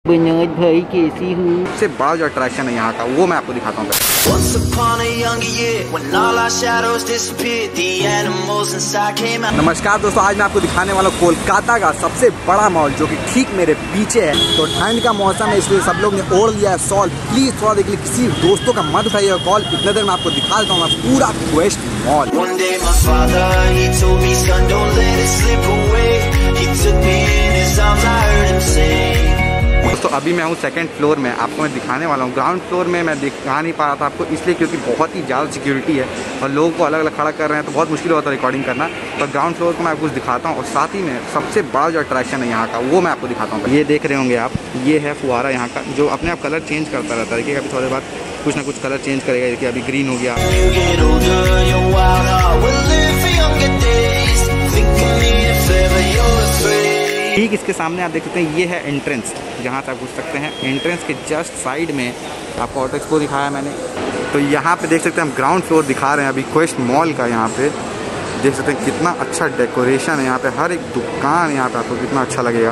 विनोद भाई कैसी हूँ। सबसे बड़ा जो अट्रैक्शन है यहाँ का वो मैं आपको दिखाता हूँ। नमस्कार दोस्तों, आज मैं आपको दिखाने वाला हूँ कोलकाता का सबसे बड़ा मॉल जो कि ठीक मेरे पीछे है। तो ठंड का मौसम है इसलिए सब लोग ने ओढ़ लिया है शॉल। प्लीज थोड़ा देख लीजिए, किसी दोस्तों का मत उठाइएगा कॉल। इतने देर मैं आपको दिखा देता हूँ पूरा क्वेस्ट मॉल। दोस्तों अभी मैं हूँ सेकंड फ्लोर में, आपको मैं दिखाने वाला हूँ। ग्राउंड फ्लोर में मैं दिखा नहीं पा रहा था आपको इसलिए क्योंकि बहुत ही ज़्यादा सिक्योरिटी है और लोगों को अलग अलग खड़ा कर रहे हैं तो बहुत मुश्किल होता है रिकॉर्डिंग करना। तो ग्राउंड फ्लोर को मैं आपको कुछ दिखाता हूँ और साथ ही में सबसे बड़ा जो अट्रैक्शन है यहाँ का वो मैं आपको दिखाता हूँ। ये देख रहे होंगे आप, ये है फुहारा यहाँ का जो अपने आप कलर चेंज करता रहता है। देखिए अभी थोड़ी बाद कुछ ना कुछ कलर चेंज करेगा। देखिए अभी ग्रीन हो गया। ठीक इसके सामने आप देख सकते हैं ये है एंट्रेंस, जहाँ से आप घुस सकते हैं। एंट्रेंस के जस्ट साइड में आपको ऑटो एक्सपो दिखाया मैंने। तो यहाँ पे देख सकते हैं हम ग्राउंड फ्लोर दिखा रहे हैं अभी क्वेस्ट मॉल का। यहाँ पे देख सकते हैं कितना अच्छा डेकोरेशन है। यहाँ पे हर एक दुकान यहाँ पे आपको कितना अच्छा लगेगा।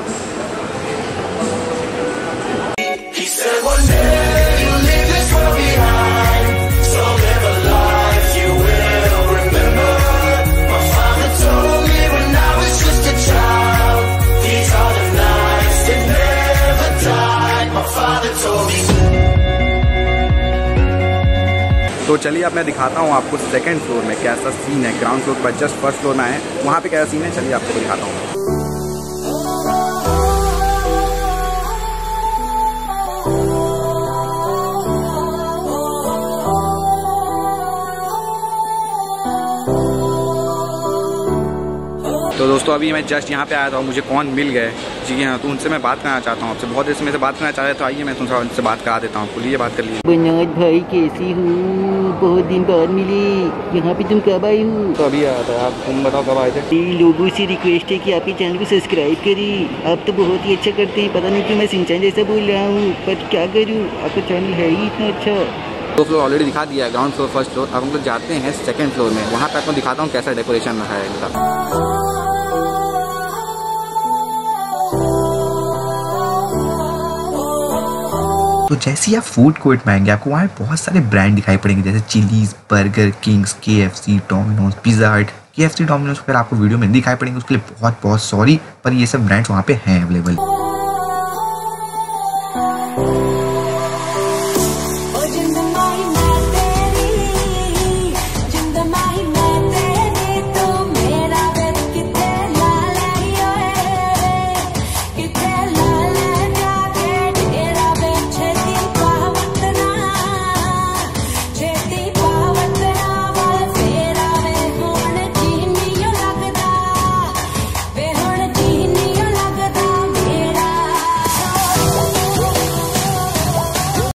तो चलिए अब मैं दिखाता हूँ आपको सेकंड फ्लोर में कैसा सीन है। ग्राउंड फ्लोर पर जस्ट फर्स्ट फ्लोर में आए, वहाँ पे कैसा सीन है चलिए आपको दिखाता हूँ। तो दोस्तों अभी मैं जस्ट यहाँ पे आया था और मुझे कौन मिल गए। जी हाँ, तो उनसे मैं बात करना चाहता हूँ आपसे। बहुत देर से मेरे से बात करना चाह रहे तो आइए मैं तुमसे उनसे बात करा देता हूँ। बोलिए, बात कर लीजिए। विनोद भाई कैसी हूँ, बहुत दिन बाद मिली। यहाँ पे तुम कब आई हो? तो अभी आया था। आप तुम बताओ कब आए थे? लोगों से रिक्वेस्ट है कि आपके चैनल को सब्सक्राइब करें। आप तो बहुत ही अच्छा करते हैं। पता नहीं क्यों मैं सिंचाई जैसा बोल रहा हूँ, पर क्या करूँ, आपका चैनल है ही इतना अच्छा। दो फ्लोर ऑलरेडी दिखा दिया है, ग्राउंड फ्लोर फर्स्ट फ्लोर। अब हम लोग जाते हैं सेकंड फ्लोर में, वहाँ पे आपको दिखाता हूँ कैसा डेकोरेशन रहा है इनका। तो जैसे ही आप फूड कोर्ट में आएंगे आपको वहाँ बहुत सारे ब्रांड दिखाई पड़ेंगे, जैसे Chili's, Burger Kings, KFC, Domino's, Pizza Hut. KFC, Domino's अगर आपको वीडियो में दिखाई पड़ेंगे उसके लिए बहुत बहुत सॉरी, पर ये सब ब्रांड्स वहाँ पे हैं अवेलेबल।